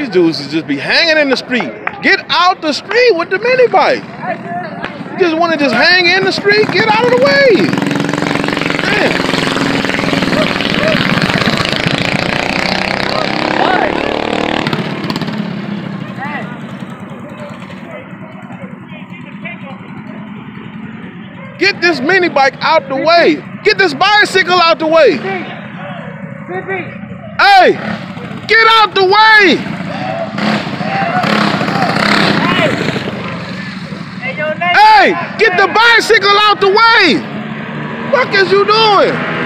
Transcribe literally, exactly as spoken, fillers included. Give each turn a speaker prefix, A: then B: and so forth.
A: these dudes is just be hanging in the street. Get out the street with the mini bike. You just want to just hang in the street? Get out of the way. Man. Get this mini bike out the way. Get this bicycle out the way. Hey, get out the way. Hey, get the bicycle out the way. What is you doing?